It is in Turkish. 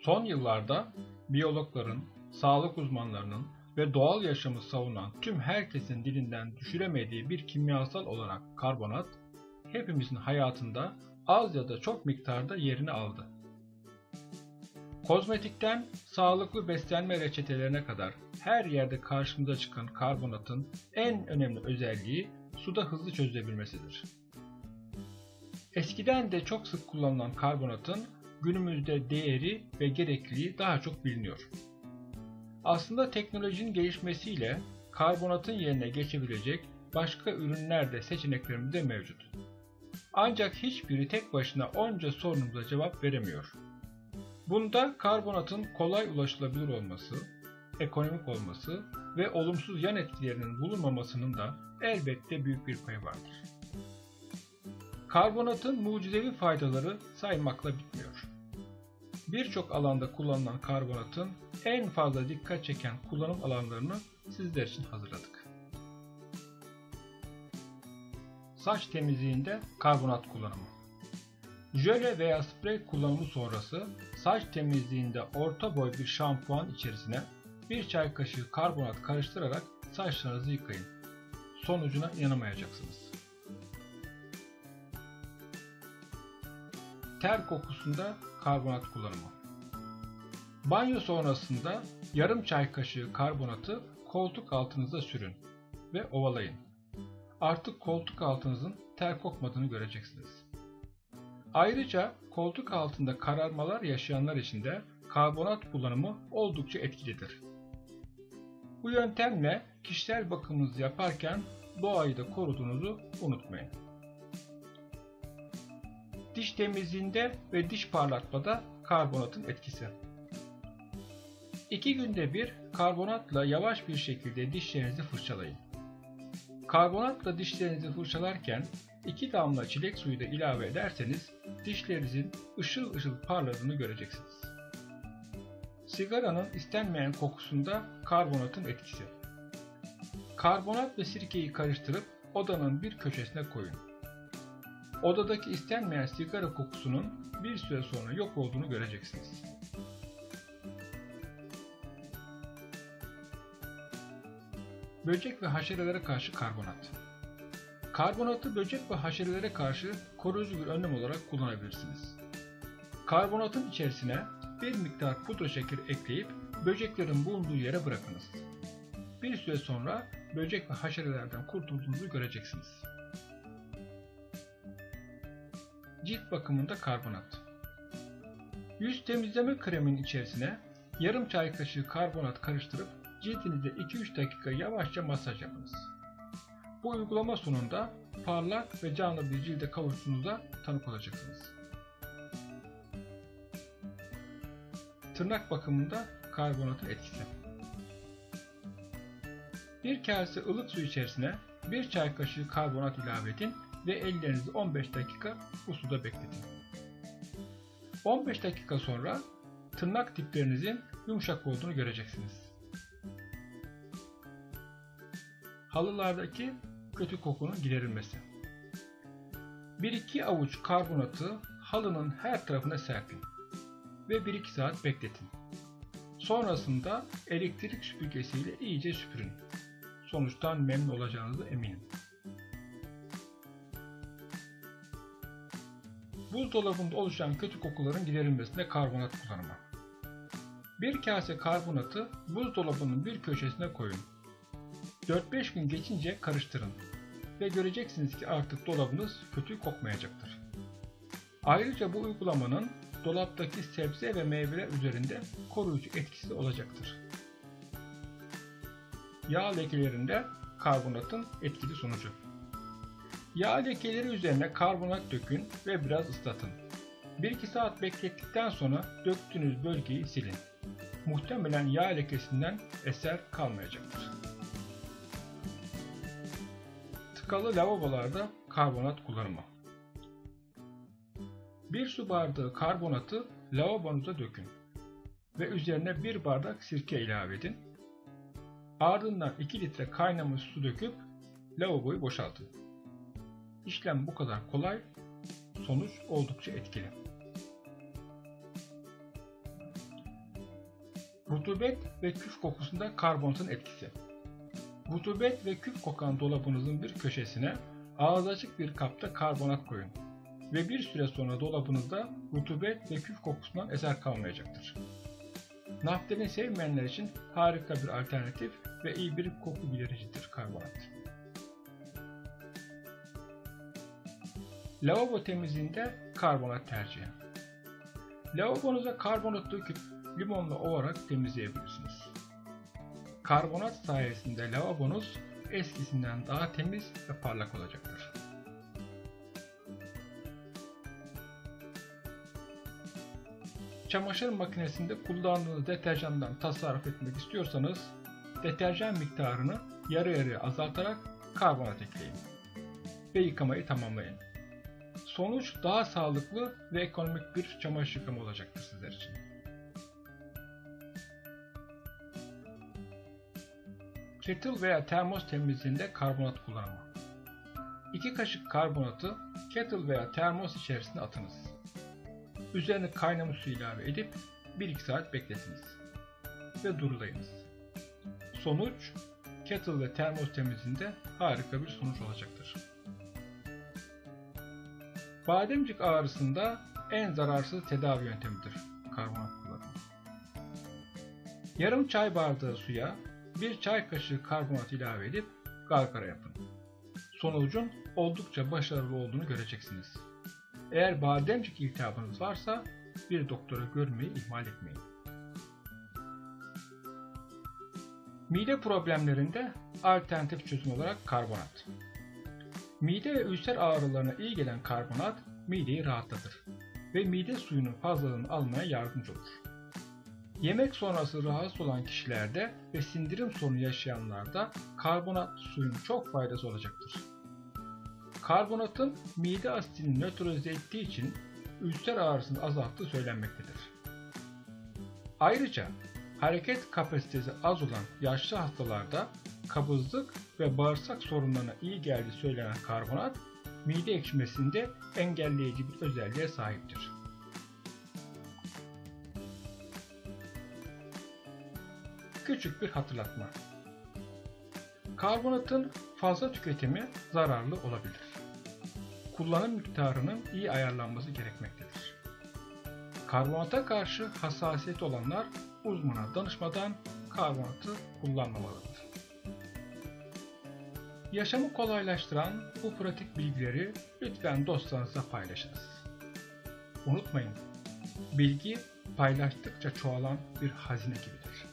Son yıllarda biyologların, sağlık uzmanlarının ve doğal yaşamı savunan tüm herkesin dilinden düşüremediği bir kimyasal olarak karbonat, hepimizin hayatında az ya da çok miktarda yerini aldı. Kozmetikten sağlıklı beslenme reçetelerine kadar her yerde karşımıza çıkan karbonatın en önemli özelliği suda hızlı çözülebilmesidir. Eskiden de çok sık kullanılan karbonatın günümüzde değeri ve gerekliliği daha çok biliniyor. Aslında teknolojinin gelişmesiyle karbonatın yerine geçebilecek başka ürünler de seçeneklerimizde mevcut. Ancak hiçbiri tek başına onca sorunumuza cevap veremiyor. Bunda karbonatın kolay ulaşılabilir olması, ekonomik olması ve olumsuz yan etkilerinin bulunmamasının da elbette büyük bir payı vardır. Karbonatın mucizevi faydaları saymakla bitmiyor. Birçok alanda kullanılan karbonatın en fazla dikkat çeken kullanım alanlarını sizler için hazırladık. Saç temizliğinde karbonat kullanımı. Jöle veya sprey kullanımı sonrası saç temizliğinde orta boy bir şampuan içerisine bir çay kaşığı karbonat karıştırarak saçlarınızı yıkayın. Sonucuna inanamayacaksınız. Ter kokusunda karbonat kullanımı. Banyo sonrasında yarım çay kaşığı karbonatı koltuk altınıza sürün ve ovalayın. Artık koltuk altınızın ter kokmadığını göreceksiniz. Ayrıca koltuk altında kararmalar yaşayanlar için de karbonat kullanımı oldukça etkilidir. Bu yöntemle kişisel bakımınızı yaparken doğayı da koruduğunuzu unutmayın. Diş temizliğinde ve diş parlatmada karbonatın etkisi. 2 günde bir karbonatla yavaş bir şekilde dişlerinizi fırçalayın. Karbonatla dişlerinizi fırçalarken 2 damla çilek suyu da ilave ederseniz dişlerinizin ışıl ışıl parladığını göreceksiniz. Sigaranın istenmeyen kokusunda karbonatın etkisi. Karbonat ve sirkeyi karıştırıp odanın bir köşesine koyun. Odadaki istenmeyen sigara kokusunun bir süre sonra yok olduğunu göreceksiniz. Böcek ve haşerelere karşı karbonat. Karbonatı böcek ve haşerelere karşı koruyucu bir önlem olarak kullanabilirsiniz. Karbonatın içerisine bir miktar pudra şekeri ekleyip böceklerin bulunduğu yere bırakınız. Bir süre sonra böcek ve haşerelerden kurtulduğunuzu göreceksiniz. Cilt bakımında karbonat. Yüz temizleme kreminin içerisine yarım çay kaşığı karbonat karıştırıp cildinizde 2-3 dakika yavaşça masaj yapınız. Bu uygulama sonunda parlak ve canlı bir cilde kavuştuğunuza tanık olacaksınız. Tırnak bakımında karbonatın etkisi. Bir kase ılık su içerisine bir çay kaşığı karbonat ilave edin ve ellerinizi 15 dakika bu suda bekletin. 15 dakika sonra tırnak diplerinizin yumuşak olduğunu göreceksiniz. Halılardaki kötü kokunun giderilmesi. 1-2 avuç karbonatı halının her tarafına serpin ve 1-2 saat bekletin. Sonrasında elektrik süpürgesiyle iyice süpürün. Sonuçtan memnun olacağınıza eminim. Buzdolabında oluşan kötü kokuların giderilmesinde karbonat kullanımı. Bir kase karbonatı buzdolabının bir köşesine koyun. 4-5 gün geçince karıştırın ve göreceksiniz ki artık dolabınız kötü kokmayacaktır. Ayrıca bu uygulamanın dolaptaki sebze ve meyveler üzerinde koruyucu etkisi olacaktır. Yağ lekelerinde karbonatın etkili sonucu. Yağ lekeleri üzerine karbonat dökün ve biraz ıslatın. 1-2 saat beklettikten sonra döktüğünüz bölgeyi silin. Muhtemelen yağ lekesinden eser kalmayacaktır. Tıkalı lavabolarda karbonat kullanımı. 1 su bardağı karbonatı lavabonuza dökün ve üzerine 1 bardak sirke ilave edin. Ardından 2 litre kaynamış su döküp lavaboyu boşaltın. İşlem bu kadar kolay, sonuç oldukça etkili. Rutubet ve küf kokusunda karbonatın etkisi. Rutubet ve küf kokan dolabınızın bir köşesine ağzı açık bir kapta karbonat koyun ve bir süre sonra dolabınızda rutubet ve küf kokusundan eser kalmayacaktır. Naftalin sevmeyenler için harika bir alternatif ve iyi bir koku gidericidir karbonat. Lavabo temizliğinde karbonat tercihi. Lavabonuza karbonat döküp limonla ovarak temizleyebilirsiniz. Karbonat sayesinde lavabonuz eskisinden daha temiz ve parlak olacaktır. Çamaşır makinesinde kullandığınız deterjandan tasarruf etmek istiyorsanız, deterjan miktarını yarı yarıya azaltarak karbonat ekleyin ve yıkamayı tamamlayın. Sonuç daha sağlıklı ve ekonomik bir çamaşır yıkama olacaktır sizler için. Kettle veya termos temizliğinde karbonat kullanımı. 2 kaşık karbonatı kettle veya termos içerisine atınız. Üzerine kaynamış su ilave edip 1-2 saat bekletiniz ve durulayınız. Sonuç, kettle ve termos temizliğinde harika bir sonuç olacaktır. Bademcik ağrısında en zararsız tedavi yöntemidir karbonat kullanımı. Yarım çay bardağı suya 1 çay kaşığı karbonat ilave edip gargara yapın. Sonucun oldukça başarılı olduğunu göreceksiniz. Eğer bademcik iltihabınız varsa bir doktora görmeyi ihmal etmeyin. Mide problemlerinde alternatif çözüm olarak karbonat. Mide ve ülser ağrılarına iyi gelen karbonat mideyi rahatlatır ve mide suyunun fazlalığını almaya yardımcı olur. Yemek sonrası rahatsız olan kişilerde ve sindirim sorunu yaşayanlarda karbonat suyun çok faydası olacaktır. Karbonatın mide asidini nötralize ettiği için ülser ağrısını azalttığı söylenmektedir. Ayrıca hareket kapasitesi az olan yaşlı hastalarda kabızlık ve bağırsak sorunlarına iyi geldiği söylenen karbonat, mide ekşimesinde engelleyici bir özelliğe sahiptir. Küçük bir hatırlatma. Karbonatın fazla tüketimi zararlı olabilir. Kullanım miktarının iyi ayarlanması gerekmektedir. Karbonata karşı hassasiyet olanlar uzmana danışmadan karbonatı kullanmamalıdır. Yaşamı kolaylaştıran bu pratik bilgileri lütfen dostlarınızla paylaşınız. Unutmayın, bilgi paylaştıkça çoğalan bir hazine gibidir.